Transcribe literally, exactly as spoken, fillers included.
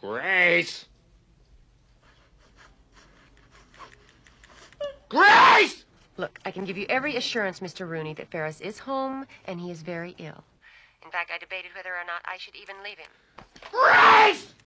Grace! Grace! Look, I can give you every assurance, Mister Rooney, that Ferris is home and he is very ill. In fact, I debated whether or not I should even leave him. Grace!